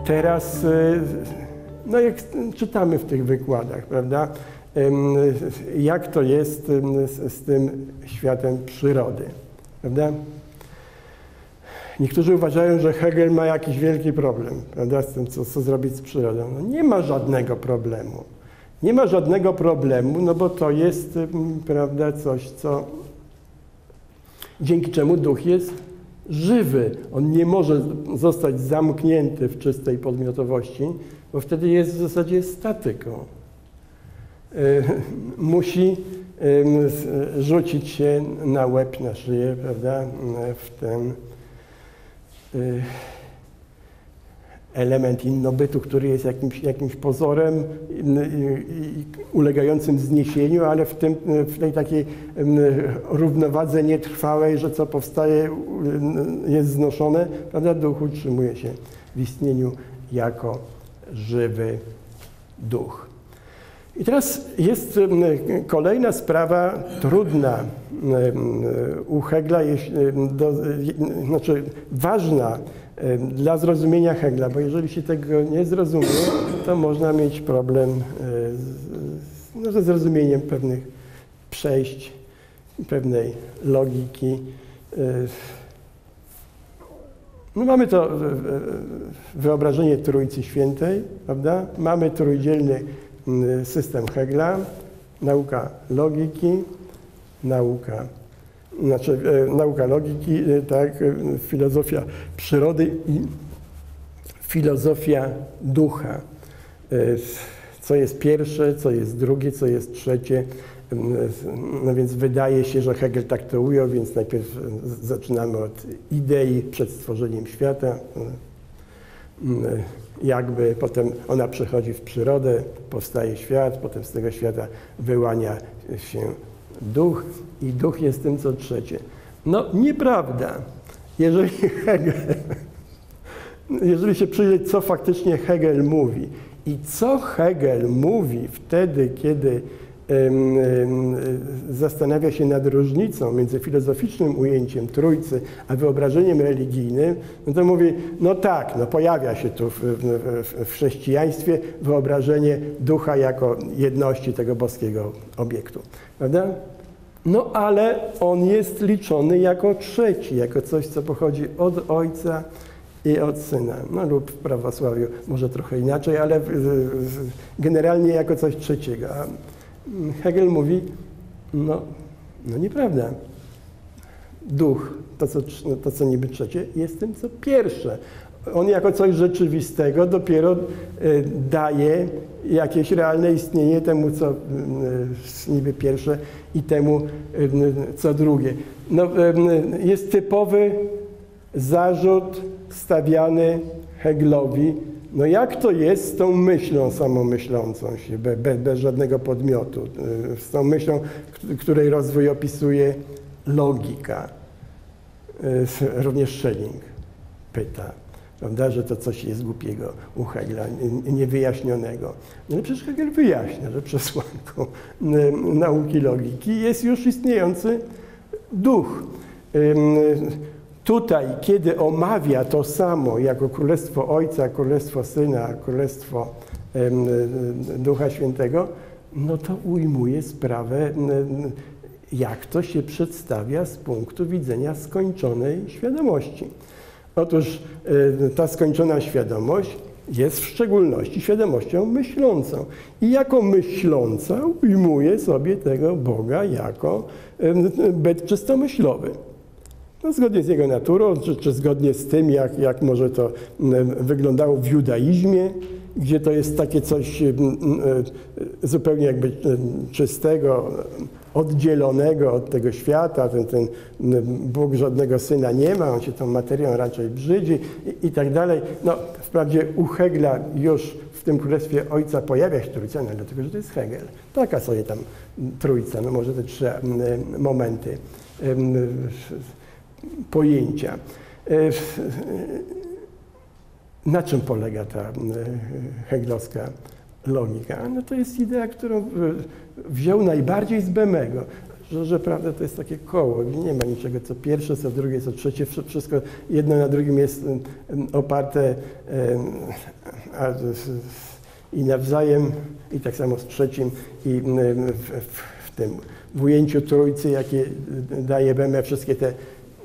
teraz, no jak czytamy w tych wykładach, prawda, jak to jest z tym światem przyrody, prawda? Niektórzy uważają, że Hegel ma jakiś wielki problem, prawda, z tym, co zrobić z przyrodą. No nie ma żadnego problemu. Nie ma żadnego problemu, no bo to jest, prawda, coś, co, dzięki czemu duch jest żywy. On nie może zostać zamknięty w czystej podmiotowości, bo wtedy jest w zasadzie statyką. Musi rzucić się na łeb, na szyję, prawda, w ten element innobytu, który jest jakimś pozorem ulegającym zniesieniu, ale w tej takiej równowadze nietrwałej, że co powstaje, jest znoszone, prawda, duch utrzymuje się w istnieniu jako żywy duch. I teraz jest kolejna sprawa trudna u Hegla, znaczy ważna dla zrozumienia Hegla, bo jeżeli się tego nie zrozumie, to można mieć problem ze zrozumieniem pewnych przejść, pewnej logiki. No mamy to wyobrażenie Trójcy Świętej, prawda? Mamy trójdzielny system Hegla, nauka logiki, nauka logiki, tak, filozofia przyrody i filozofia ducha. Co jest pierwsze, co jest drugie, co jest trzecie. No więc wydaje się, że Hegel tak to ujął, więc najpierw zaczynamy od idei przed stworzeniem świata. Jakby potem ona przechodzi w przyrodę, powstaje świat, potem z tego świata wyłania się duch i duch jest tym, co trzecie. No nieprawda. Jeżeli się przyjrzeć, co faktycznie Hegel mówi i co Hegel mówi wtedy, kiedy zastanawia się nad różnicą między filozoficznym ujęciem Trójcy a wyobrażeniem religijnym, no to mówi, no tak, no pojawia się tu w chrześcijaństwie wyobrażenie ducha jako jedności tego boskiego obiektu, prawda? No ale on jest liczony jako trzeci, jako coś, co pochodzi od Ojca i od Syna, no lub w prawosławiu może trochę inaczej, ale generalnie jako coś trzeciego. A Hegel mówi, no nieprawda. Duch, to co niby trzecie, jest tym, co pierwsze. On jako coś rzeczywistego dopiero daje jakieś realne istnienie temu, co niby pierwsze i temu, co drugie. No, jest typowy zarzut stawiany Heglowi, no jak to jest z tą myślą samomyślącą się, bez żadnego podmiotu, z tą myślą, której rozwój opisuje logika. Również Schelling pyta, prawda, że to coś jest głupiego u Hegla, niewyjaśnionego. No ale przecież Hegel wyjaśnia, że przesłanką nauki logiki jest już istniejący duch. Tutaj, kiedy omawia to samo jako Królestwo Ojca, Królestwo Syna, Królestwo Ducha Świętego, no to ujmuje sprawę, jak to się przedstawia z punktu widzenia skończonej świadomości. Otóż ta skończona świadomość jest w szczególności świadomością myślącą. I jako myśląca ujmuje sobie tego Boga jako byt czystomyślowy. No, zgodnie z jego naturą, czy zgodnie z tym, jak może to wyglądało w judaizmie, gdzie to jest takie coś zupełnie jakby czystego, oddzielonego od tego świata, ten Bóg żadnego syna nie ma, on się tą materią raczej brzydzi i tak dalej. No, wprawdzie u Hegla już w tym Królestwie Ojca pojawia się Trójca, no, dlatego że to jest Hegel. Taka sobie tam Trójca, no może te trzy momenty pojęcia. Na czym polega ta heglowska logika? No to jest idea, którą wziął najbardziej z Böhmego. że prawda to jest takie koło, nie ma niczego co pierwsze, co drugie, co trzecie, wszystko jedno na drugim jest oparte i nawzajem, i tak samo z trzecim, i w tym w ujęciu trójcy, jakie daje BME, wszystkie te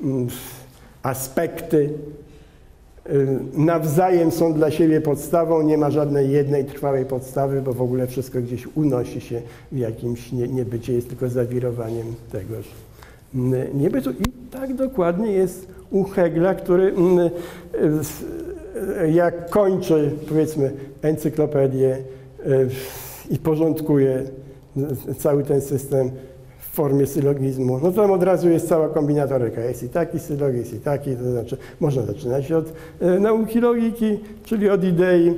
aspekty nawzajem są dla siebie podstawą, nie ma żadnej jednej trwałej podstawy, bo w ogóle wszystko gdzieś unosi się w jakimś niebycie, jest tylko zawirowaniem tegoż niebytu. I tak dokładnie jest u Hegla, który jak kończy, powiedzmy, encyklopedię i porządkuje cały ten system w formie sylogizmu, no to tam od razu jest cała kombinatoryka. Jest i taki sylog, jest i taki, to znaczy można zaczynać od nauki logiki, czyli od idei,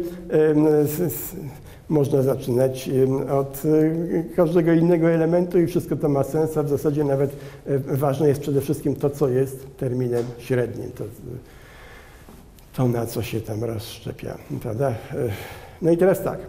można zaczynać od każdego innego elementu i wszystko to ma sens, a w zasadzie nawet ważne jest przede wszystkim to, co jest terminem średnim, to na co się tam rozszczepia, prawda? No i teraz tak.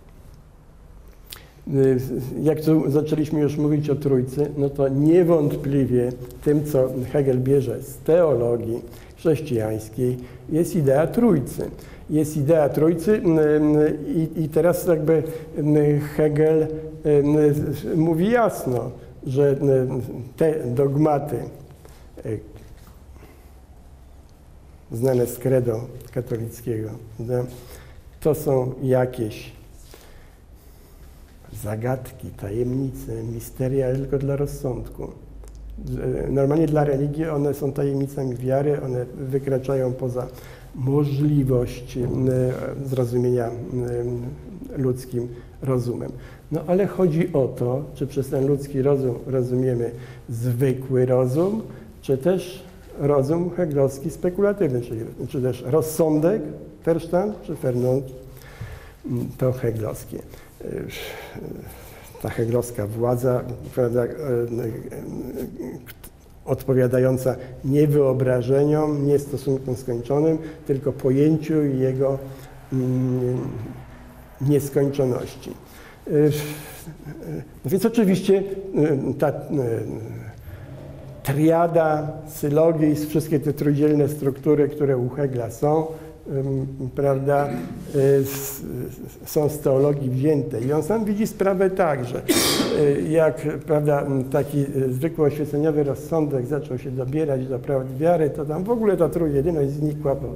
Jak tu zaczęliśmy już mówić o trójcy, no to niewątpliwie tym, co Hegel bierze z teologii chrześcijańskiej, jest idea trójcy. Jest idea trójcy i teraz jakby Hegel mówi jasno, że te dogmaty znane z credo katolickiego, to są jakieś zagadki, tajemnice, misteria, ale tylko dla rozsądku. Normalnie dla religii one są tajemnicami wiary, one wykraczają poza możliwość zrozumienia ludzkim rozumem. No ale chodzi o to, czy przez ten ludzki rozum rozumiemy zwykły rozum, czy też rozum heglowski spekulatywny, czy też rozsądek, Verstand, czy Vernunft, to heglowskie. Ta heglowska władza, prawda, odpowiadająca nie wyobrażeniom, nie stosunkom skończonym, tylko pojęciu i jego nieskończoności. No więc oczywiście ta triada, sylogizm, wszystkie te trójdzielne struktury, które u Hegla są, prawda, są z teologii wzięte. I on sam widzi sprawę tak, że jak, prawda, taki zwykły oświeceniowy rozsądek zaczął się dobierać do prawd wiary, to tam w ogóle ta trójjedyność znikła, bo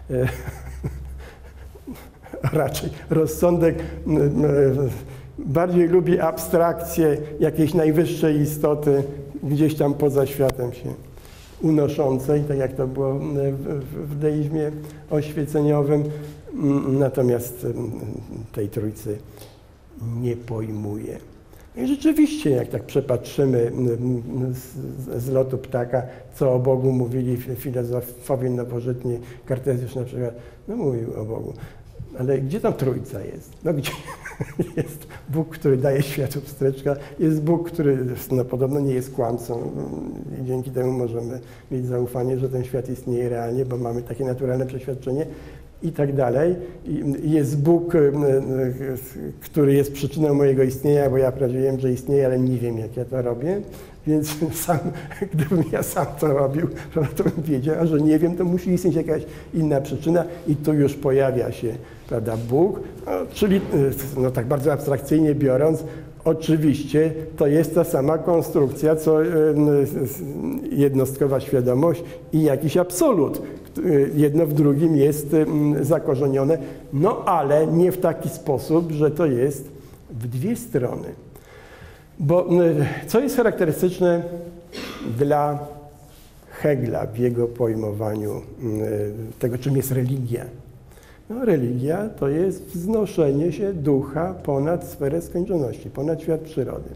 raczej rozsądek bardziej lubi abstrakcję jakiejś najwyższej istoty gdzieś tam poza światem się unoszącej, tak jak to było w deizmie oświeceniowym, natomiast tej trójcy nie pojmuje. I rzeczywiście, jak tak przepatrzymy z lotu ptaka, co o Bogu mówili filozofowie nowożytni, Kartezjusz na przykład, no mówił o Bogu. Ale gdzie tam trójca jest? No gdzie jest Bóg, który daje światu pstryczka, jest Bóg, który no, podobno nie jest kłamcą i dzięki temu możemy mieć zaufanie, że ten świat istnieje realnie, bo mamy takie naturalne przeświadczenie i tak dalej. Jest Bóg, który jest przyczyną mojego istnienia, bo ja wprawdzie wiem, że istnieje, ale nie wiem, jak ja to robię. Więc gdybym ja sam to robił, to bym wiedział, a że nie wiem, to musi istnieć jakaś inna przyczyna i tu już pojawia się, prawda, Bóg, no, czyli no, tak bardzo abstrakcyjnie biorąc, oczywiście to jest ta sama konstrukcja, co jednostkowa świadomość i jakiś absolut. Jedno w drugim jest zakorzenione, no ale nie w taki sposób, że to jest w dwie strony. Bo co jest charakterystyczne dla Hegla w jego pojmowaniu tego, czym jest religia? No, religia to jest wznoszenie się ducha ponad sferę skończoności, ponad świat przyrody.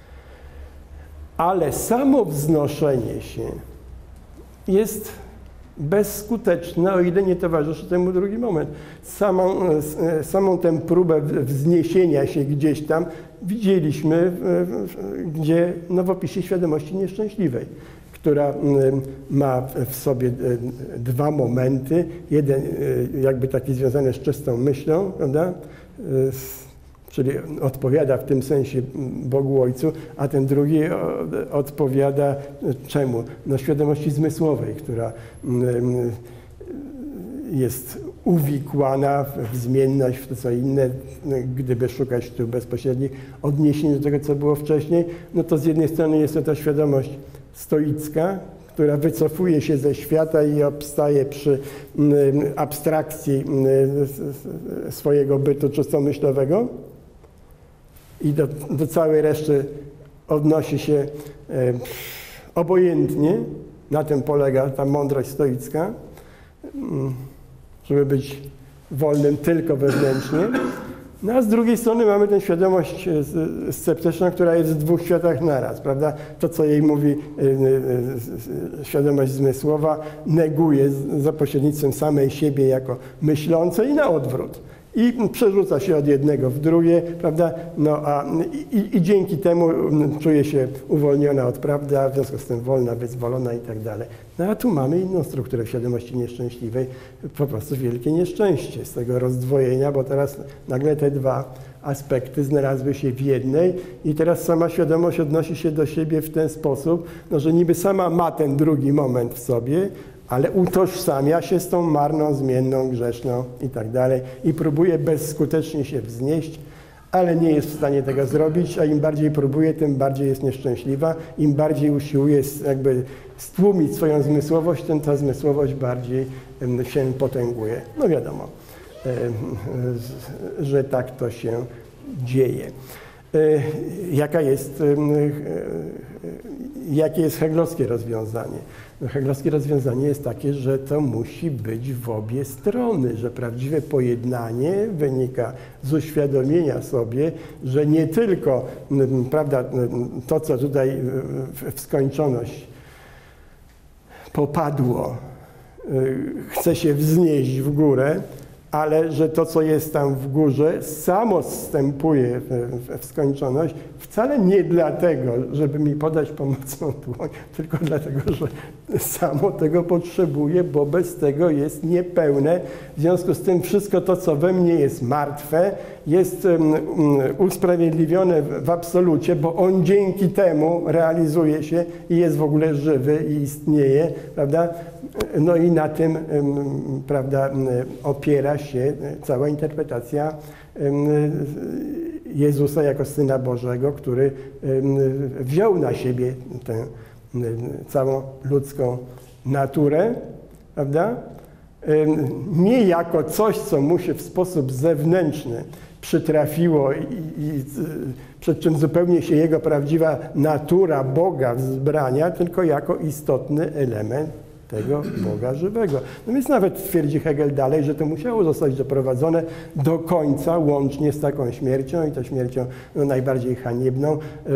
Ale samo wznoszenie się jest bezskuteczne, o ile nie towarzyszy temu drugi moment. Samą tę próbę wzniesienia się gdzieś tam widzieliśmy gdzie, no, w opisie świadomości nieszczęśliwej, która ma w sobie dwa momenty. Jeden jakby taki związany z czystą myślą, prawda? czyli odpowiada w tym sensie Bogu Ojcu, a ten drugi odpowiada czemu? No świadomości zmysłowej, która jest uwikłana w zmienność, w to co inne. Gdyby szukać tu bezpośrednich odniesień do tego, co było wcześniej, no to z jednej strony jest to ta świadomość stoicka, która wycofuje się ze świata i obstaje przy abstrakcji swojego bytu czysto myślowego i do całej reszty odnosi się obojętnie. Na tym polega ta mądrość stoicka, żeby być wolnym tylko wewnętrznie. No a z drugiej strony mamy tę świadomość sceptyczną, która jest w dwóch światach naraz, prawda? To, co jej mówi świadomość zmysłowa, neguje za pośrednictwem samej siebie jako myślącej i na odwrót. I przerzuca się od jednego w drugie, prawda? No i dzięki temu czuje się uwolniona od prawdy, a w związku z tym wolna, wyzwolona i tak dalej. No a tu mamy inną strukturę w świadomości nieszczęśliwej, po prostu wielkie nieszczęście z tego rozdwojenia, bo teraz nagle te dwa aspekty znalazły się w jednej i teraz sama świadomość odnosi się do siebie w ten sposób, no, że niby sama ma ten drugi moment w sobie, ale utożsamia się z tą marną, zmienną, grzeszną i tak dalej i próbuje bezskutecznie się wznieść, ale nie jest w stanie tego zrobić, a im bardziej próbuje, tym bardziej jest nieszczęśliwa, im bardziej usiłuje jakby stłumić swoją zmysłowość, tym ta zmysłowość bardziej się potęguje. No wiadomo, że tak to się dzieje. Jakie jest heglowskie rozwiązanie? No, heglowskie rozwiązanie jest takie, że to musi być w obie strony, że prawdziwe pojednanie wynika z uświadomienia sobie, że nie tylko, prawda, to, co tutaj w skończoność popadło, chce się wznieść w górę, ale że to, co jest tam w górze, samo zstępuje w skończoność, wcale nie dlatego, żeby mi podać pomocną dłoń, tylko dlatego, że samo tego potrzebuje, bo bez tego jest niepełne. W związku z tym wszystko to, co we mnie jest martwe, jest usprawiedliwione w absolucie, bo on dzięki temu realizuje się i jest w ogóle żywy i istnieje, prawda? No i na tym, prawda, opiera się cała interpretacja Jezusa jako Syna Bożego, który wziął na siebie tę całą ludzką naturę, prawda? Nie jako coś, co mu się w sposób zewnętrzny przytrafiło i przed czym zupełnie się jego prawdziwa natura Boga wzbrania, tylko jako istotny element tego Boga żywego. No więc nawet twierdzi Hegel dalej, że to musiało zostać doprowadzone do końca, łącznie z taką śmiercią i to śmiercią no, najbardziej haniebną,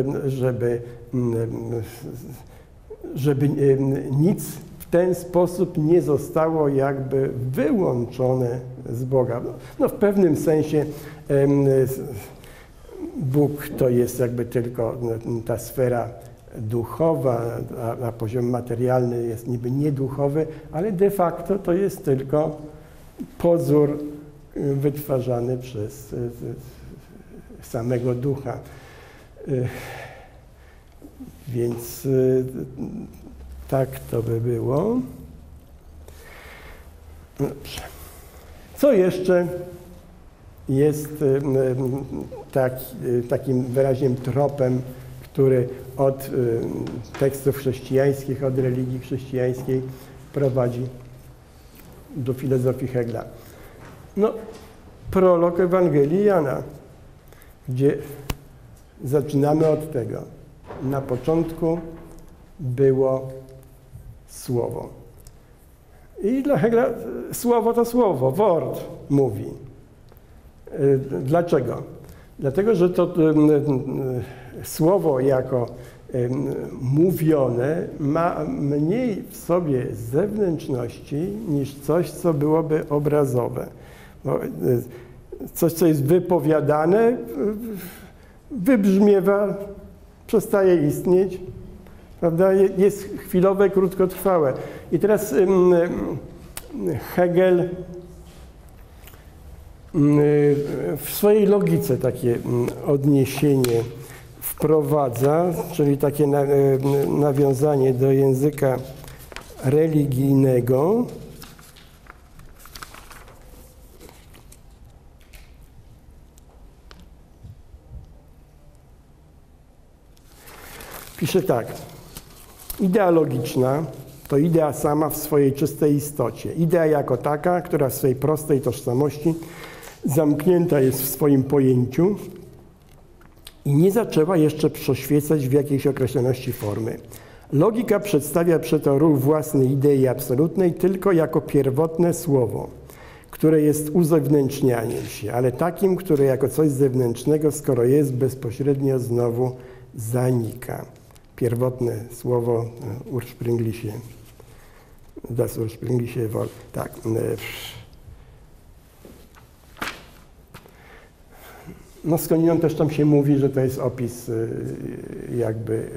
żeby nic w ten sposób nie zostało jakby wyłączone z Boga. No, w pewnym sensie Bóg to jest jakby tylko ta sfera duchowa, a poziom materialny jest niby nieduchowy, ale de facto to jest tylko pozór wytwarzany przez samego ducha. Więc tak to by było. Dobrze. Co jeszcze jest takim wyraźnym tropem, który od tekstów chrześcijańskich, od religii chrześcijańskiej prowadzi do filozofii Hegla? No, prolog Ewangelii Jana, gdzie zaczynamy od tego. Na początku było Słowo. I dla Hegla słowo to słowo, wort mówi. Dlaczego? Dlatego, że to słowo jako mówione ma mniej w sobie zewnętrzności niż coś, co byłoby obrazowe. Bo coś, co jest wypowiadane, wybrzmiewa, przestaje istnieć, prawda? Jest chwilowe, krótkotrwałe. I teraz Hegel w swojej logice takie odniesienie wprowadza, czyli takie nawiązanie do języka religijnego. Pisze tak: idea logiczna to idea sama w swojej czystej istocie. Idea jako taka, która w swojej prostej tożsamości zamknięta jest w swoim pojęciu i nie zaczęła jeszcze przeświecać w jakiejś określoności formy. Logika przedstawia przeto ruch własnej idei absolutnej tylko jako pierwotne słowo, które jest uzewnętrznianiem się, ale takim, które jako coś zewnętrznego, skoro jest, bezpośrednio znowu zanika. Pierwotne słowo ursprüngliche, das ursprüngliche Wort. Tak. No skądinąd też tam się mówi, że to jest opis jakby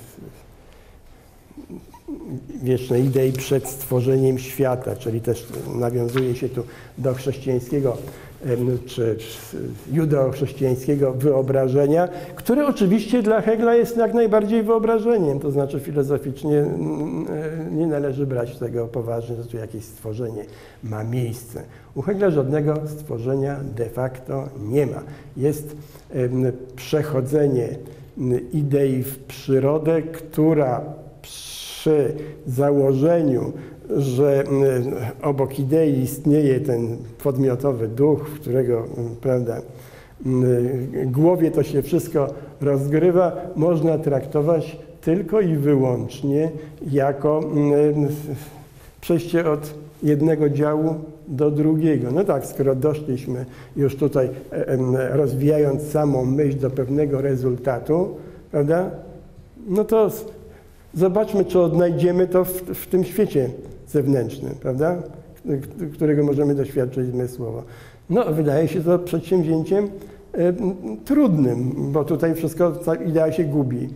wiecznej idei przed stworzeniem świata, czyli też nawiązuje się tu do chrześcijańskiego czy judeo-chrześcijańskiego wyobrażenia, które oczywiście dla Hegla jest jak najbardziej wyobrażeniem, to znaczy filozoficznie nie należy brać tego poważnie, że tu jakieś stworzenie ma miejsce. U Hegla żadnego stworzenia de facto nie ma. Jest przechodzenie idei w przyrodę, która przy założeniu, że obok idei istnieje ten podmiotowy duch, w którego, prawda, głowie to się wszystko rozgrywa, można traktować tylko i wyłącznie jako przejście od jednego działu do drugiego. No tak, skoro doszliśmy już tutaj, rozwijając samą myśl do pewnego rezultatu, prawda, no to zobaczmy, czy odnajdziemy to w tym świecie zewnętrznym, prawda, którego możemy doświadczyć zmysłowo. No, wydaje się to przedsięwzięciem trudnym, bo tutaj wszystko, ta idea się gubi,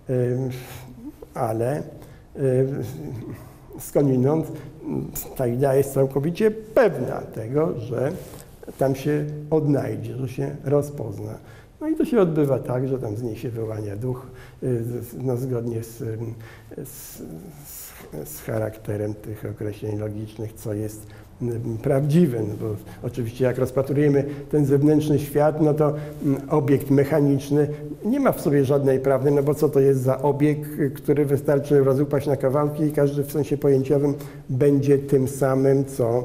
ale skądinąd ta idea jest całkowicie pewna tego, że tam się odnajdzie, że się rozpozna. No i to się odbywa tak, że tam z niej się wyłania duch, no, zgodnie z charakterem tych określeń logicznych, co jest prawdziwe. No bo oczywiście jak rozpatrujemy ten zewnętrzny świat, no to obiekt mechaniczny nie ma w sobie żadnej prawdy, no bo co to jest za obiekt, który wystarczy rozupaść na kawałki i każdy w sensie pojęciowym będzie tym samym,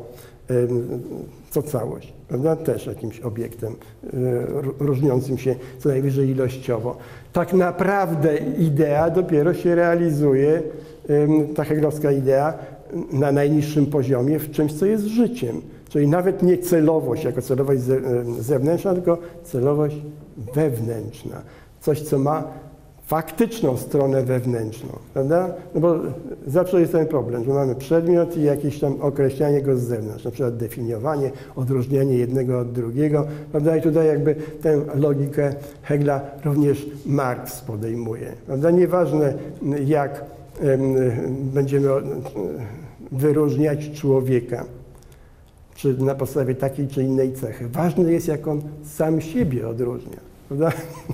co całość, prawda? Też jakimś obiektem różniącym się co najwyżej ilościowo. Tak naprawdę idea dopiero się realizuje, ta heglowska idea, na najniższym poziomie w czymś, co jest życiem. Czyli nawet nie celowość jako celowość zewnętrzna, tylko celowość wewnętrzna. Coś, co ma faktyczną stronę wewnętrzną, prawda? No bo zawsze jest ten problem, że mamy przedmiot i jakieś tam określanie go z zewnątrz, na przykład definiowanie, odróżnianie jednego od drugiego, prawda? I tutaj jakby tę logikę Hegla również Marx podejmuje, prawda? Nieważne jak będziemy wyróżniać człowieka, czy na podstawie takiej czy innej cechy. Ważne jest, jak on sam siebie odróżnia, prawda?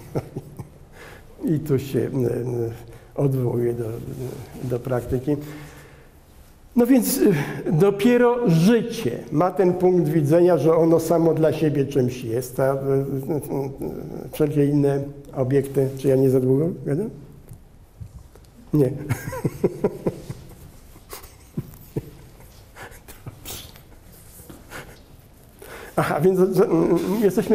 I tu się odwołuje do praktyki. No więc dopiero życie ma ten punkt widzenia, że ono samo dla siebie czymś jest, a wszelkie inne obiekty, czy ja nie za długo gadam? Nie. Aha, więc jesteśmy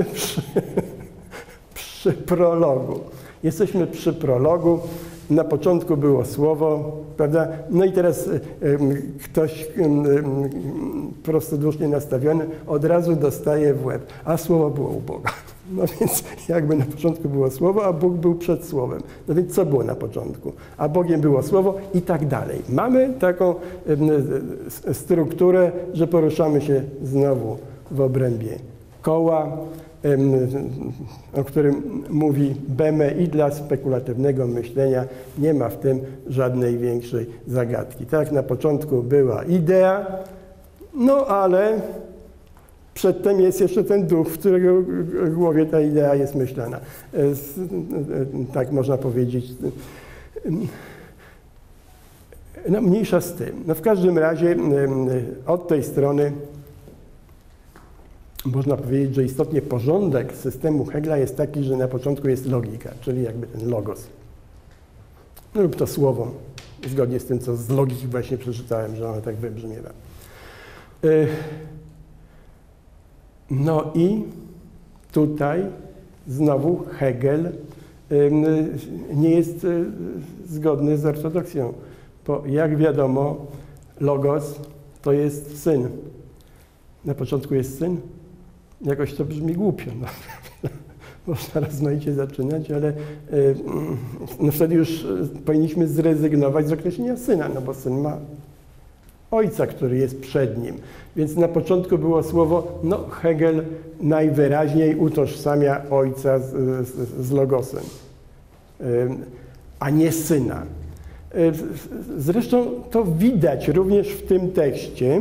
przy prologu. Jesteśmy przy prologu. Na początku było słowo, prawda? No i teraz ktoś prostodusznie nastawiony od razu dostaje w łeb, a słowo było u Boga. No więc jakby na początku było słowo, a Bóg był przed słowem. No więc co było na początku? A Bogiem było słowo i tak dalej. Mamy taką strukturę, że poruszamy się znowu w obrębie koła, o którym mówi Böhme, i dla spekulatywnego myślenia nie ma w tym żadnej większej zagadki. Tak, na początku była idea, no ale przedtem jest jeszcze ten duch, w którego głowie ta idea jest myślana. Tak można powiedzieć. No, mniejsza z tym. No, w każdym razie od tej strony można powiedzieć, że istotnie porządek systemu Hegla jest taki, że na początku jest logika, czyli jakby ten logos. No, lub to słowo, zgodnie z tym, co z logiki właśnie przeczytałem, że ono tak wybrzmiewa. No i tutaj znowu Hegel nie jest zgodny z ortodoksją, bo jak wiadomo, logos to jest syn. Na początku jest syn. Jakoś to brzmi głupio. No. Można rozmaicie zaczynać, ale no wtedy już powinniśmy zrezygnować z określenia syna, no bo syn ma ojca, który jest przed nim. Więc na początku było słowo, no Hegel najwyraźniej utożsamia ojca z logosem, a nie syna. Zresztą to widać również w tym tekście,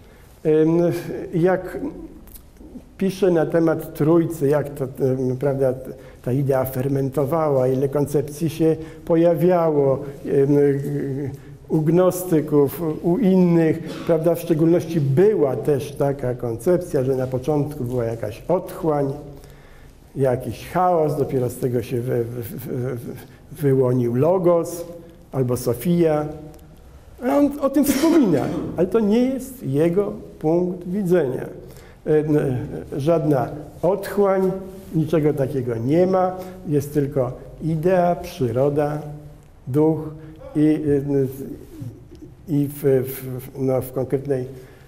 jak pisze na temat Trójcy, jak to, prawda, ta idea fermentowała, ile koncepcji się pojawiało u gnostyków, u innych, prawda, w szczególności była też taka koncepcja, że na początku była jakaś otchłań, jakiś chaos, dopiero z tego się wyłonił logos albo Sofia. A on o tym wspomina, ale to nie jest jego punkt widzenia. Żadna otchłań, niczego takiego nie ma, jest tylko idea, przyroda, duch i w konkretnej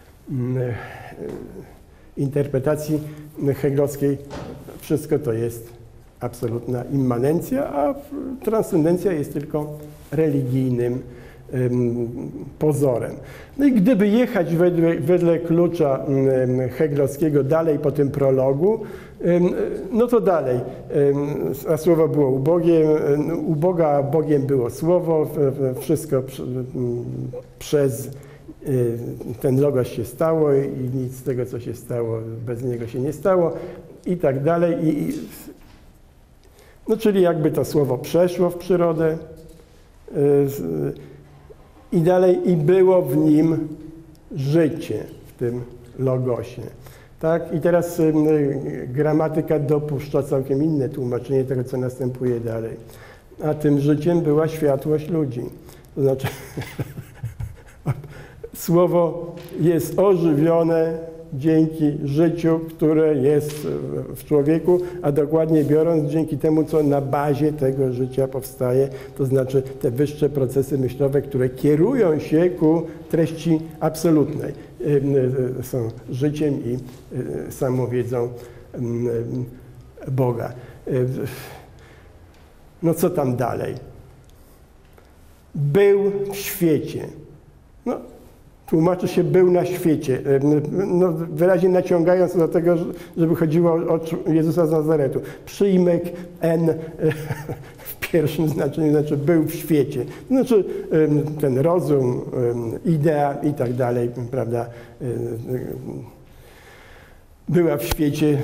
interpretacji hegelowskiej wszystko to jest absolutna immanencja, a transcendencja jest tylko religijnym pozorem. No i gdyby jechać wedle klucza hegelowskiego dalej po tym prologu, no to dalej. A słowo było u Boga, a Bogiem było słowo, wszystko przez ten logos się stało i nic z tego, co się stało, bez niego się nie stało i tak dalej. No czyli jakby to słowo przeszło w przyrodę i dalej i było w nim życie, w tym logosie. Tak? I teraz gramatyka dopuszcza całkiem inne tłumaczenie tego, co następuje dalej. A tym życiem była światłość ludzi. To znaczy słowo jest ożywione dzięki życiu, które jest w człowieku, a dokładnie biorąc dzięki temu, co na bazie tego życia powstaje, to znaczy te wyższe procesy myślowe, które kierują się ku treści absolutnej. Są życiem i samowiedzą Boga. No co tam dalej? Był w świecie. No, tłumaczy się był na świecie, no, wyraźnie naciągając do tego, żeby chodziło o Jezusa z Nazaretu. Przyjmek N w pierwszym znaczeniu, znaczy był w świecie. Znaczy ten rozum, idea i tak dalej, prawda, była w świecie,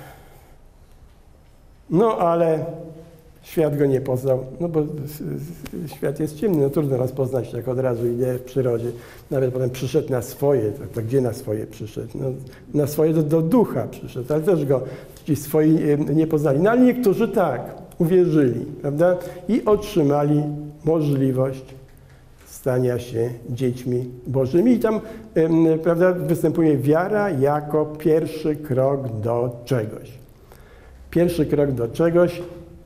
no ale świat go nie poznał, no bo świat jest ciemny, no trudno rozpoznać tak od razu ideę w przyrodzie. Nawet potem przyszedł na swoje, to gdzie na swoje przyszedł? No, na swoje do ducha przyszedł, ale też go ci swoi nie poznali. No ale niektórzy tak, uwierzyli, prawda? I otrzymali możliwość stania się dziećmi Bożymi. I tam, prawda, występuje wiara jako pierwszy krok do czegoś. Pierwszy krok do czegoś.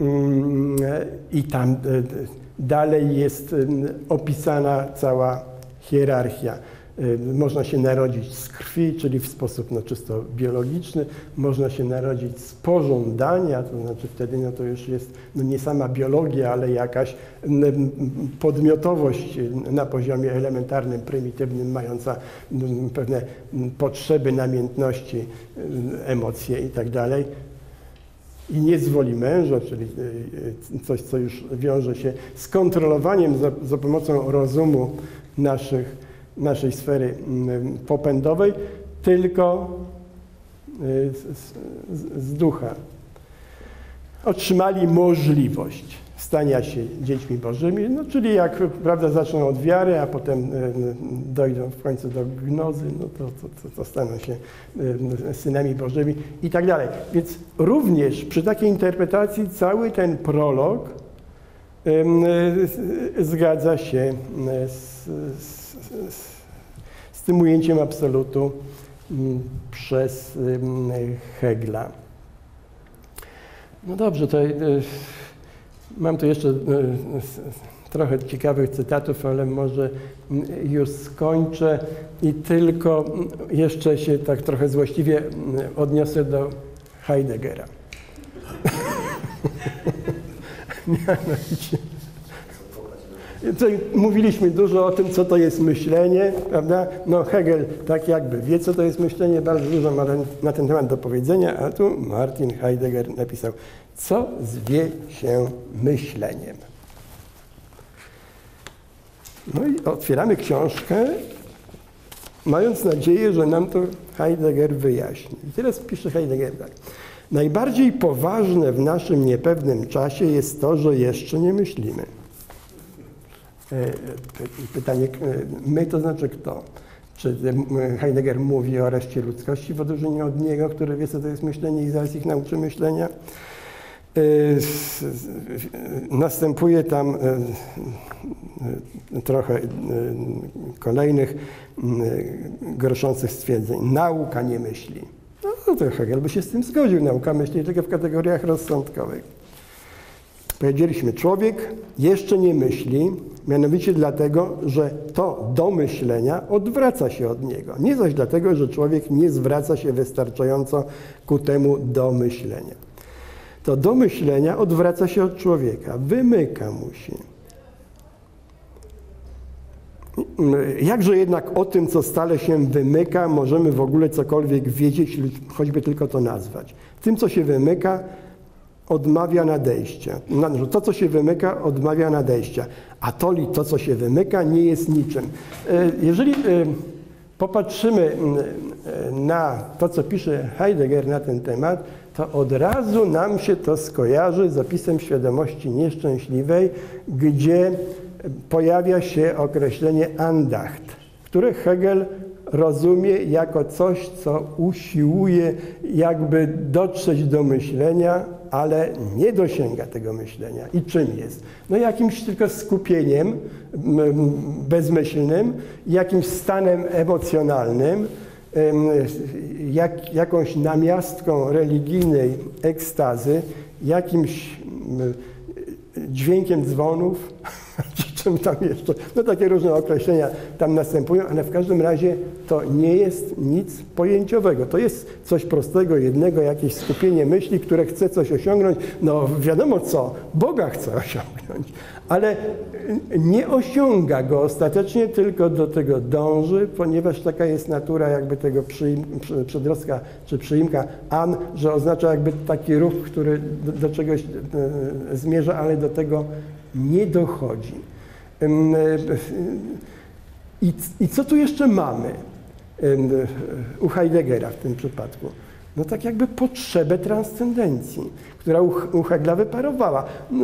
I tam dalej jest opisana cała hierarchia. Można się narodzić z krwi, czyli w sposób no, czysto biologiczny. Można się narodzić z pożądania, to znaczy wtedy no, to już jest no, nie sama biologia, ale jakaś podmiotowość na poziomie elementarnym, prymitywnym, mająca pewne potrzeby, namiętności, emocje i tak dalej. I nie z woli męża, czyli coś, co już wiąże się z kontrolowaniem za pomocą rozumu naszej sfery popędowej, tylko z ducha. Otrzymali możliwość stania się dziećmi Bożymi, no, czyli jak prawda, zaczną od wiary, a potem dojdą w końcu do gnozy, no to staną się synami Bożymi i tak dalej. Więc również przy takiej interpretacji cały ten prolog zgadza się z tym ujęciem absolutu przez Hegla. No dobrze, to mam tu jeszcze trochę ciekawych cytatów, ale może już skończę i tylko jeszcze się tak trochę złośliwie odniosę do Heideggera. Mianowicie, mówiliśmy dużo o tym, co to jest myślenie, prawda? No Hegel tak jakby wie, co to jest myślenie, bardzo dużo ma na ten temat do powiedzenia, a tu Martin Heidegger napisał, co zwie się myśleniem. No i otwieramy książkę, mając nadzieję, że nam to Heidegger wyjaśni. I teraz pisze Heidegger tak. Najbardziej poważne w naszym niepewnym czasie jest to, że jeszcze nie myślimy. Pytanie, my to znaczy kto? Czy Heidegger mówi o reszcie ludzkości w odróżnieniu od niego, który wie, co to jest myślenie i zaraz ich nauczy myślenia? Następuje tam trochę kolejnych gorszących stwierdzeń. Nauka nie myśli. No to Hegel by się z tym zgodził. Nauka myśli tylko w kategoriach rozsądkowych. Powiedzieliśmy, człowiek jeszcze nie myśli, mianowicie dlatego, że to do myślenia odwraca się od niego. Nie zaś dlatego, że człowiek nie zwraca się wystarczająco ku temu do myślenia. To do myślenia odwraca się od człowieka, wymyka mu się. Jakże jednak o tym, co stale się wymyka, możemy w ogóle cokolwiek wiedzieć, choćby tylko to nazwać. Tym, co się wymyka, odmawia nadejścia. To, co się wymyka, odmawia nadejścia. A to, co się wymyka, nie jest niczym. Jeżeli popatrzymy na to, co pisze Heidegger na ten temat, to od razu nam się to skojarzy z opisem świadomości nieszczęśliwej, gdzie pojawia się określenie Andacht, które Hegel rozumie jako coś, co usiłuje jakby dotrzeć do myślenia, ale nie dosięga tego myślenia. I czym jest? No jakimś tylko skupieniem bezmyślnym, jakimś stanem emocjonalnym, jakąś namiastką religijnej ekstazy, jakimś dźwiękiem dzwonów, czym tam jeszcze, no takie różne określenia tam następują, ale w każdym razie to nie jest nic pojęciowego. To jest coś prostego, jednego, jakieś skupienie myśli, które chce coś osiągnąć. No wiadomo co, Boga chce osiągnąć, ale nie osiąga go ostatecznie, tylko do tego dąży, ponieważ taka jest natura jakby tego przedrostka czy przyimka an, że oznacza jakby taki ruch, który do czegoś zmierza, ale do tego nie dochodzi. I co tu jeszcze mamy u Heideggera w tym przypadku? No tak jakby potrzebę transcendencji, która u Hegla wyparowała.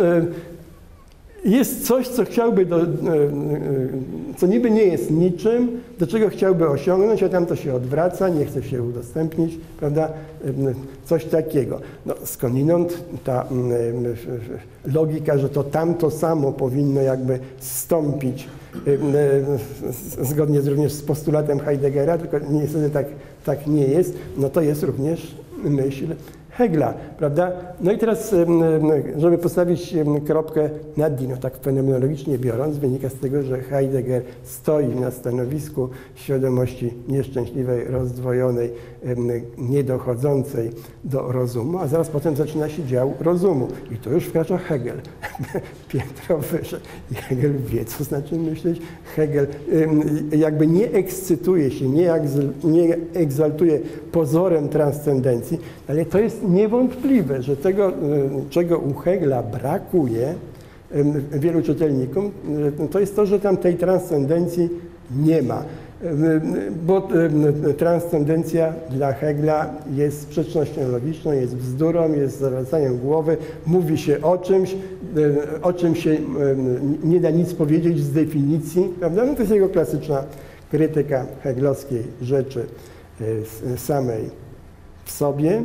Jest coś, co chciałby, co niby nie jest niczym, do czego chciałby osiągnąć, a tam to się odwraca, nie chce się udostępnić, prawda? Coś takiego. No, skądinąd ta logika, że to tamto samo powinno jakby zstąpić, zgodnie również z postulatem Heideggera, tylko niestety tak nie jest, no to jest również myśl Hegla, prawda? No i teraz, żeby postawić kropkę nad i, no tak fenomenologicznie biorąc, wynika z tego, że Heidegger stoi na stanowisku świadomości nieszczęśliwej, rozdwojonej, niedochodzącej do rozumu, a zaraz potem zaczyna się dział rozumu. I tu już wkracza Hegel. Piętro wyżej. Hegel wie, co znaczy myśleć. Hegel jakby nie ekscytuje się, nie egzaltuje pozorem transcendencji, ale to jest niewątpliwe, że tego, czego u Hegla brakuje wielu czytelnikom, to jest to, że tam tej transcendencji nie ma. Bo transcendencja dla Hegla jest sprzecznością logiczną, jest bzdurą, jest zawracaniem głowy, mówi się o czym się nie da nic powiedzieć z definicji, prawda? No to jest jego klasyczna krytyka heglowskiej rzeczy samej w sobie,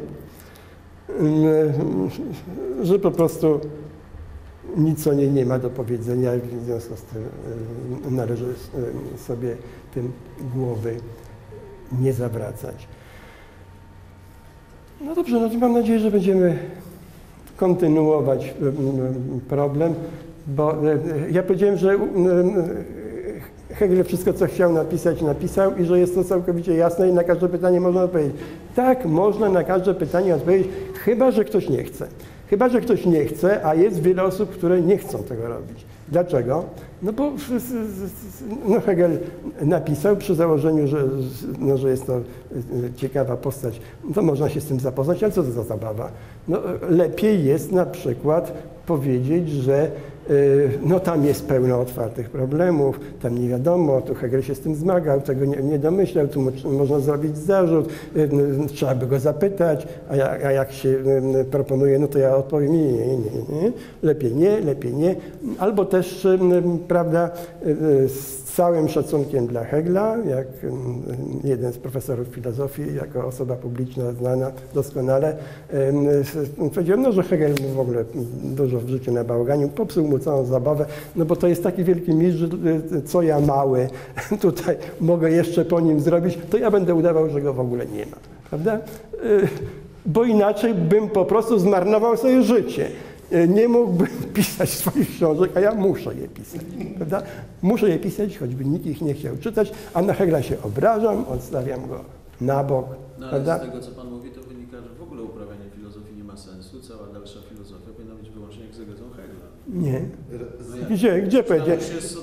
że po prostu nic o niej nie ma do powiedzenia i w związku z tym należy sobie tym głowy nie zawracać. No dobrze, no to mam nadzieję, że będziemy kontynuować problem, bo ja powiedziałem, że Hegel wszystko, co chciał napisać, napisał i że jest to całkowicie jasne i na każde pytanie można odpowiedzieć. Tak, można na każde pytanie odpowiedzieć, chyba że ktoś nie chce. Chyba że ktoś nie chce, a jest wiele osób, które nie chcą tego robić. Dlaczego? No bo Hegel napisał przy założeniu, że jest to ciekawa postać, to można się z tym zapoznać, ale co to za zabawa? No, lepiej jest na przykład powiedzieć, że no tam jest pełno otwartych problemów, tam nie wiadomo, tu Hegel się z tym zmagał, tego nie domyślał, tu można zrobić zarzut, trzeba by go zapytać, a jak się proponuje, no to ja odpowiem nie, lepiej nie, albo też, prawda, z całym szacunkiem dla Hegla, jak jeden z profesorów filozofii, jako osoba publiczna znana doskonale, powiedział, no, że Hegel w ogóle dużo w życiu nabałaganił, popsuł mu całą zabawę, no bo to jest taki wielki mistrz, że co ja mały tutaj mogę jeszcze po nim zrobić, to ja będę udawał, że go w ogóle nie ma, prawda? Bo inaczej bym po prostu zmarnował sobie życie. Nie mógłbym pisać swoich książek, a ja muszę je pisać, prawda? Muszę je pisać, choćby nikt ich nie chciał czytać, a na Hegla się obrażam, odstawiam go na bok, no, ale prawda? Z tego, co Pan mówi, to wynika, że w ogóle uprawianie filozofii nie ma sensu, cała dalsza filozofia powinna być wyłącznie egzegezą Hegla. Nie. Gdzie powiedziałem?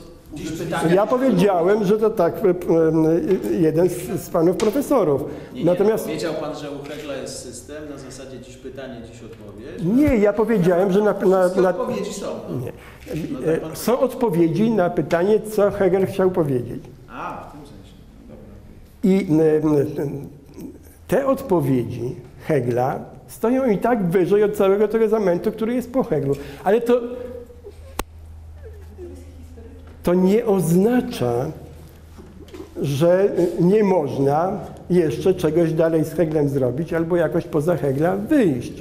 Ja powiedziałem, że to tak jeden z panów profesorów. Nie, Natomiast powiedział Pan, że u Hegla jest system, na zasadzie dziś pytanie, dziś odpowiedź. nie, ja powiedziałem, że odpowiedzi są. No. Nie. No pan... Są odpowiedzi na pytanie, co Hegel chciał powiedzieć. A, w tym sensie. Dobra. I te odpowiedzi Hegla stoją i tak wyżej od całego tego zamętu, który jest po Heglu. Ale to nie oznacza, że nie można jeszcze czegoś dalej z Heglem zrobić albo jakoś poza Hegla wyjść.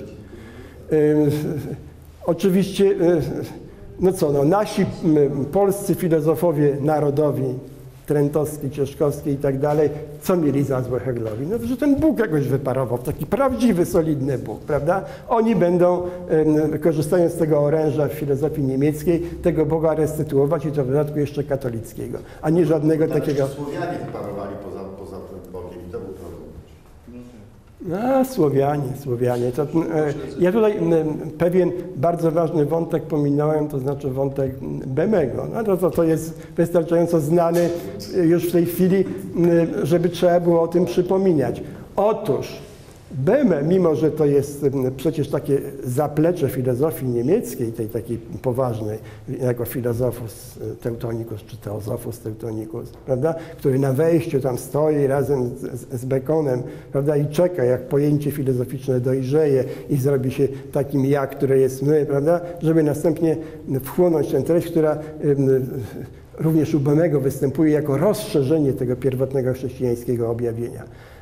Oczywiście, no co, no, nasi polscy filozofowie narodowi, Trentowski, Cieszkowski i tak dalej, co mieli za złe Heglowi? No, że ten Bóg jakoś wyparował, taki prawdziwy, solidny Bóg, prawda? Oni będą, korzystając z tego oręża w filozofii niemieckiej, tego Boga restytuować i to w dodatku jeszcze katolickiego, a nie żadnego takiego... Słowianie wyparowali poza tym Bogiem i to był problem. A, Słowianie. To, ja tutaj pewien bardzo ważny wątek pominąłem, to znaczy wątek Böhmego. No to jest wystarczająco znany już w tej chwili, żeby trzeba było o tym przypominać. Otóż Böhme, mimo że to jest przecież takie zaplecze filozofii niemieckiej, tej takiej poważnej, jako filozofus Teutonicus czy Theosophus Teutonicus, prawda, który na wejściu tam stoi razem z Baconem, prawda, i czeka, jak pojęcie filozoficzne dojrzeje i zrobi się takim ja, które jest my, prawda, żeby następnie wchłonąć tę treść, która również u Böhmego występuje jako rozszerzenie tego pierwotnego chrześcijańskiego objawienia.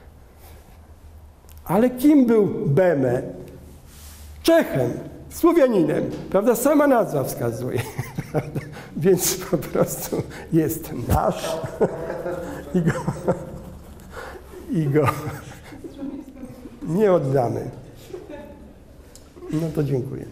Ale kim był Böhme? Czechem, Słowianinem, prawda? Sama nazwa wskazuje, prawda? Więc po prostu jest nasz i go nie oddamy. No to dziękuję.